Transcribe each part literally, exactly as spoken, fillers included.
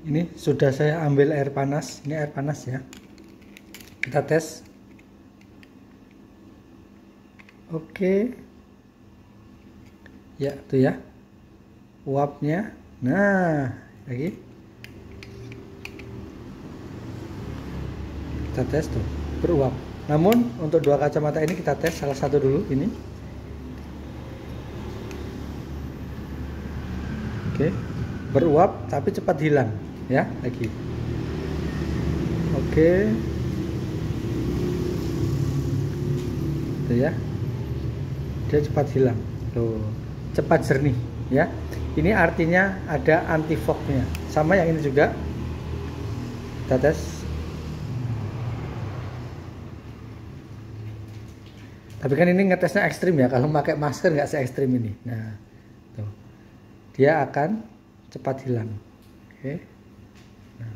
Ini sudah saya ambil air panas. Ini air panas ya. Kita tes. Oke. Ya, tuh ya. Uapnya. Nah, lagi. Kita tes tuh, beruap. Namun untuk dua kacamata ini kita tes salah satu dulu ini. Oke. Beruap tapi cepat hilang ya, lagi. Oke. Tuh ya. Dia cepat hilang. Tuh, cepat jernih ya. Ini artinya ada anti fognya. Sama yang ini juga. Kita tes. Tapi kan ini ngetesnya ekstrim ya. Kalau pakai masker nggak se ekstrim ini. Nah, tuh. Dia akan cepat hilang. Oke. Nah.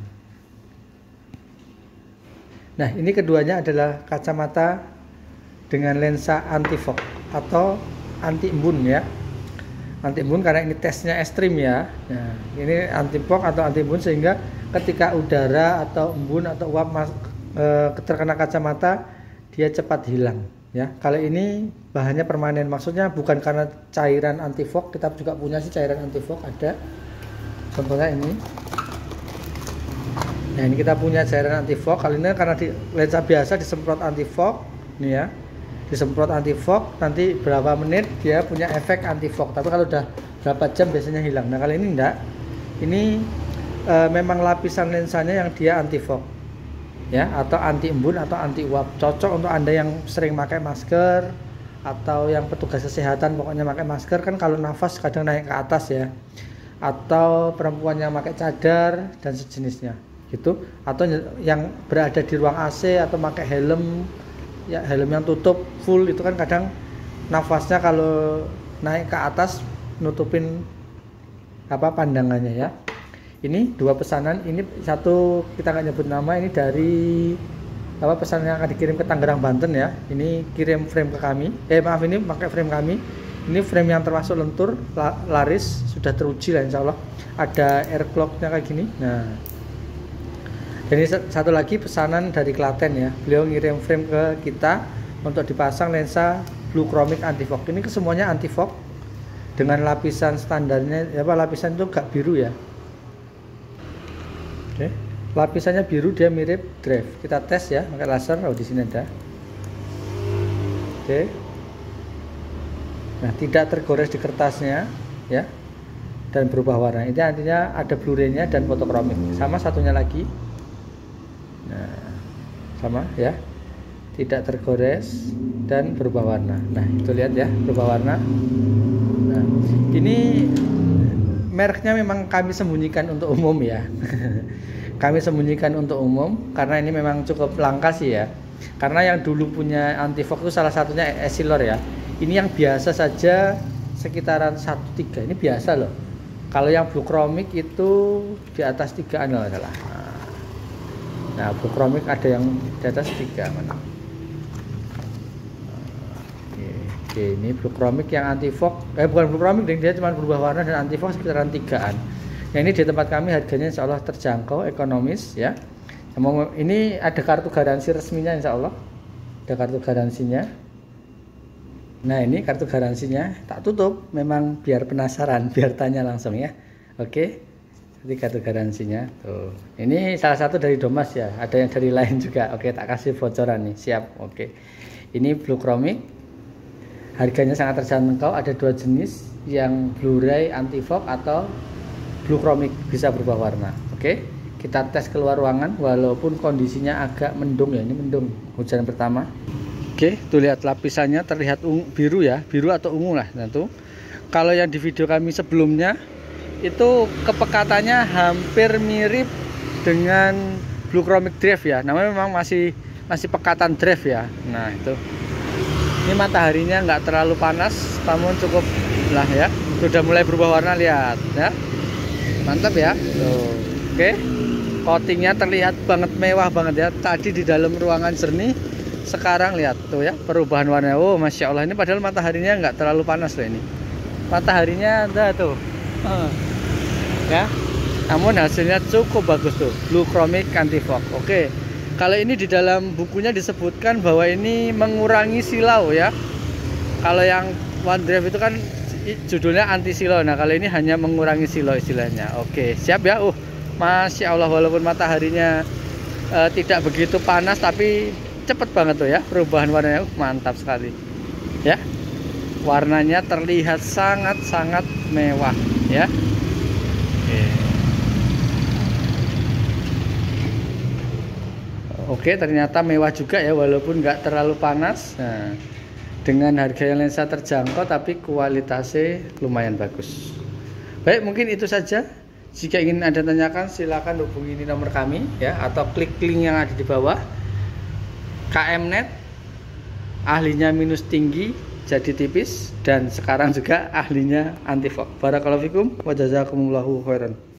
Nah, ini keduanya adalah kacamata dengan lensa anti fog atau anti embun ya. Anti embun karena ini tesnya ekstrim ya. Nah, ini anti fog atau anti embun sehingga ketika udara atau embun atau uap mas, e, terkena kacamata dia cepat hilang ya. Kalau ini bahannya permanen, maksudnya bukan karena cairan anti fog. Kita juga punya sih cairan anti fog, ada. Contohnya ini. Nah, ini kita punya cairan anti fog. Kali ini karena di lensa biasa disemprot anti fog nih ya. Disemprot anti fog, nanti berapa menit dia punya efek anti fog. Tapi kalau udah berapa jam biasanya hilang. Nah, kali ini enggak. Ini e, memang lapisan lensanya yang dia anti fog ya, atau anti embun atau anti uap. Cocok untuk Anda yang sering pakai masker atau yang petugas kesehatan, pokoknya pakai masker kan kalau nafas kadang naik ke atas ya. Atau perempuan yang pakai cadar dan sejenisnya gitu, atau yang berada di ruang A C atau pakai helm ya, helm yang tutup full itu kan kadang nafasnya kalau naik ke atas nutupin apa pandangannya ya. Ini dua pesanan, ini satu kita nggak nyebut nama, ini dari apa pesanan yang akan dikirim ke Tangerang Banten ya. Ini kirim frame ke kami, eh maaf ini pakai frame kami. Ini frame yang termasuk lentur, laris, sudah teruji lah insya Allah. Ada air clocknya kayak gini. Nah, dan ini satu lagi pesanan dari Klaten ya. Beliau ngirim frame ke kita untuk dipasang lensa blue chromic anti fog. Ini kesemuanya anti fog dengan lapisan standarnya, ya apa lapisan itu gak biru ya. Oke, lapisannya biru, dia mirip drive. Kita tes ya pakai laser. Oh, di sini ada. Oke. Nah, tidak tergores di kertasnya ya, dan berubah warna. Ini artinya ada Blu-ray-nya dan fotokromik. Sama satunya lagi. Nah, sama ya, tidak tergores dan berubah warna. Nah, itu lihat ya, berubah warna. Nah, ini mereknya memang kami sembunyikan untuk umum ya. Kami sembunyikan untuk umum karena ini memang cukup langka sih ya. Karena yang dulu punya anti fog itu salah satunya Essilor ya. Ini yang biasa saja sekitaran satu koma tiga. Ini biasa loh. Kalau yang blue chromic itu di atas tigaan loh adalah. Nah, blue chromic ada yang di atas tiga mana? Oke, oke, ini blue chromic yang anti fog. Eh bukan blue chromic, dia cuma berubah warna dan anti fog sekitaran tigaan. Yang ini di tempat kami harganya insya Allah terjangkau, ekonomis ya. Ini ada kartu garansi resminya insya Allah. Ada kartu garansinya. Nah, ini kartu garansinya tak tutup, memang biar penasaran, biar tanya langsung ya. Oke. Ini kartu garansinya tuh. Ini salah satu dari Domas ya, ada yang dari lain juga. Oke, tak kasih bocoran nih, siap. Oke, ini blue chromic, harganya sangat terjangkau. Ada dua jenis, yang Blu-ray anti fog atau blue chromic, bisa berubah warna. Oke, kita tes keluar ruangan walaupun kondisinya agak mendung ya. Ini mendung, hujan pertama. Oke, tuh lihat lapisannya terlihat ungu, biru ya, biru atau ungu lah. Nah tuh, kalau yang di video kami sebelumnya itu kepekatannya hampir mirip dengan blue chromic drive ya. Namanya memang masih masih pekatan drive ya. Nah itu, ini mataharinya nggak terlalu panas, namun cukup lah ya. Sudah mulai berubah warna, lihat ya, mantap ya. Tuh, oke, coatingnya terlihat banget mewah banget ya. Tadi di dalam ruangan jernih, sekarang lihat tuh ya perubahan warna. Oh, masya Allah, ini padahal mataharinya nggak terlalu panas loh ini. Mataharinya ada tuh. Uh. Ya, namun hasilnya cukup bagus tuh, Blue Chromic Anti Fog. Oke, kalau ini di dalam bukunya disebutkan bahwa ini mengurangi silau ya. Kalau yang OneDrive itu kan judulnya anti silau, nah kalau ini hanya mengurangi silau istilahnya. Oke, siap ya. Uh, Masya Allah, walaupun mataharinya uh, tidak begitu panas, tapi cepet banget tuh ya perubahan warnanya. Uh, mantap sekali ya, warnanya terlihat sangat-sangat mewah ya. Oke, ternyata mewah juga ya, walaupun nggak terlalu panas. Nah, dengan harga yang lensa terjangkau tapi kualitasnya lumayan bagus. Baik, mungkin itu saja. Jika ingin Anda tanyakan, silakan hubungi ini nomor kami ya, atau klik link yang ada di bawah. K M Net, ahlinya minus tinggi jadi tipis, dan sekarang juga ahlinya anti fog. Barakallahu fikum wa jazakumullahu khairan.